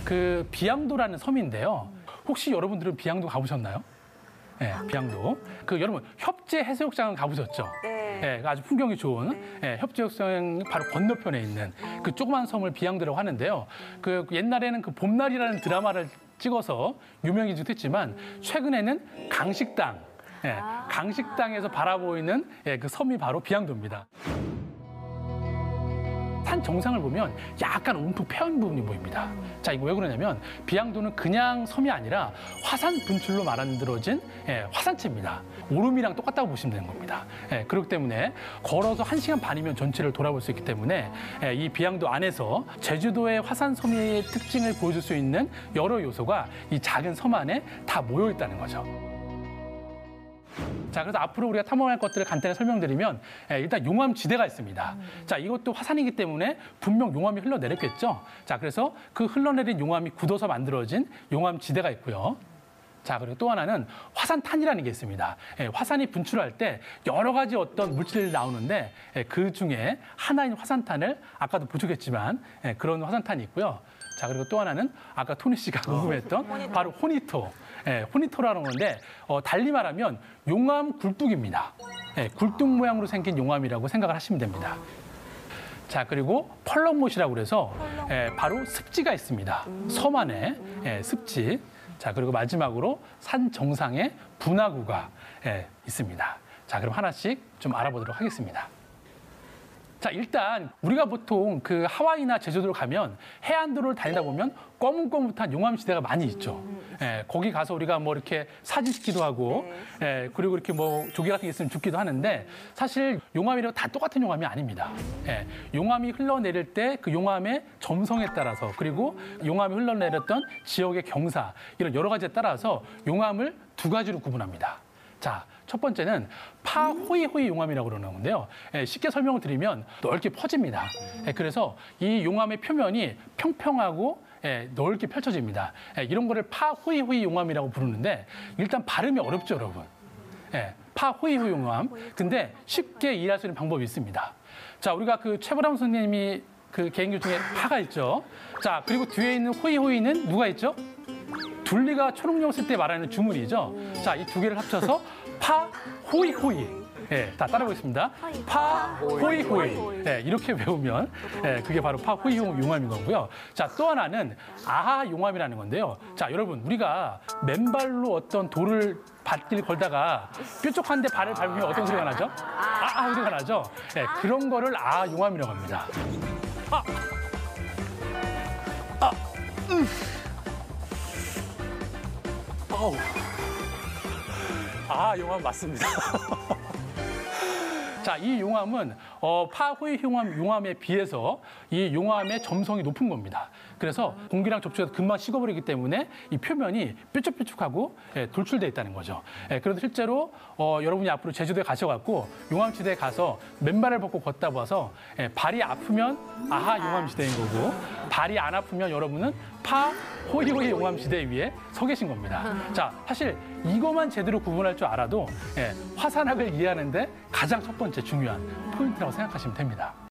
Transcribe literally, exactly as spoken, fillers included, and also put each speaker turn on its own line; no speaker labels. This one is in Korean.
그 비양도라는 섬인데요. 혹시 여러분들은 비양도 가보셨나요? 네, 비양도. 그 여러분 협재 해수욕장은 가보셨죠?
네.
네, 아주 풍경이 좋은 네, 협재 해수욕장 바로 건너편에 있는 그 조그만 섬을 비양도라고 하는데요. 그 옛날에는 그 봄날이라는 드라마를 찍어서 유명해지기도 했지만 최근에는 강식당, 네, 강식당에서 바라보이는 네, 그 섬이 바로 비양도입니다. 산 정상을 보면 약간 움푹 패인 부분이 보입니다. 자, 이거 왜 그러냐면 비양도는 그냥 섬이 아니라 화산 분출로 만들어진 예, 화산체입니다. 오름이랑 똑같다고 보시면 되는 겁니다. 예, 그렇기 때문에 걸어서 한 시간 반이면 전체를 돌아볼 수 있기 때문에 예, 이 비양도 안에서 제주도의 화산섬의 특징을 보여줄 수 있는 여러 요소가 이 작은 섬 안에 다 모여 있다는 거죠. 자, 그래서 앞으로 우리가 탐험할 것들을 간단히 설명드리면 일단 용암지대가 있습니다. 자, 이것도 화산이기 때문에 분명 용암이 흘러내렸겠죠. 자, 그래서 그 흘러내린 용암이 굳어서 만들어진 용암지대가 있고요. 자, 그리고 또 하나는 화산탄이라는 게 있습니다. 예, 화산이 분출할 때 여러 가지 어떤 물질이 나오는데 예, 그 중에 하나인 화산탄을 아까도 부족했지만 예, 그런 화산탄이 있고요. 자, 그리고 또 하나는 아까 토니 씨가 궁금했던 어. 바로 호니토. 예, 호니토라는 건데 어, 달리 말하면 용암 굴뚝입니다. 예, 굴뚝 모양으로 생긴 용암이라고 생각을 하시면 됩니다. 자, 그리고 펄럭못이라고 그래서 예, 바로 습지가 있습니다. 섬 안에 예, 습지. 자, 그리고 마지막으로 산 정상에 분화구가 예, 있습니다. 자, 그럼 하나씩 좀 알아보도록 하겠습니다. 자, 일단 우리가 보통 그 하와이나 제주도를 가면 해안도로를 달리다 보면 꺼문꺼문한 용암지대가 많이 있죠. 예, 거기 가서 우리가 뭐 이렇게 사진 찍기도 하고, 예, 그리고 이렇게 뭐 조개 같은 게 있으면 죽기도 하는데 사실 용암이라고 다 똑같은 용암이 아닙니다. 예, 용암이 흘러내릴 때 그 용암의 점성에 따라서 그리고 용암이 흘러내렸던 지역의 경사 이런 여러 가지에 따라서 용암을 두 가지로 구분합니다. 자, 첫 번째는 파호이호이 용암이라고 그러는 건데요. 예, 쉽게 설명을 드리면 넓게 퍼집니다. 예, 그래서 이 용암의 표면이 평평하고 예, 넓게 펼쳐집니다. 예, 이런 거를 파호이호이 용암이라고 부르는데 일단 발음이 어렵죠, 여러분. 예, 파호이호이 용암. 근데 쉽게 이해할 수 있는 방법이 있습니다. 자, 우리가 그 최보람 선생님이 그 개인교 중에 파가 있죠. 자, 그리고 뒤에 있는 호이호이는 누가 있죠? 둘리가 초록용 쓸 때 말하는 주문이죠. 자, 이 두 개를 합쳐서 파, 호이, 호이. 예, 다 따라보겠습니다. 파, 호이, 호이. 예, 이렇게 외우면 예, 그게 바로 파, 호이, 용암인 거고요. 자, 또 하나는 아하 용암이라는 건데요. 자, 여러분, 우리가 맨발로 어떤 돌을 밭길 걸다가 뾰족한데 발을 밟으면 어떤 소리가 나죠? 아아 소리가 나죠? 예, 그런 거를 아 용암이라고 합니다. 아, 아, 음. 어우. 아, 용암 맞습니다. 자, 이 용암은 어, 파호이 용암, 용암에 비해서 이 용암의 점성이 높은 겁니다. 그래서 공기랑 접촉해서 금방 식어버리기 때문에 이 표면이 뾰족뾰족하고 예, 돌출되어 있다는 거죠. 예, 그래서 실제로 어, 여러분이 앞으로 제주도에 가셔갖고 용암지대에 가서 맨발을 벗고 걷다 봐서 예, 발이 아프면 아하 용암지대인 거고 발이 안 아프면 여러분은 파 호이호이 용암지대 위에 서 계신 겁니다. 자, 사실 이것만 제대로 구분할 줄 알아도 예, 화산학을 이해하는데 가장 첫 번째 중요한 포인트라고 생각하시면 됩니다.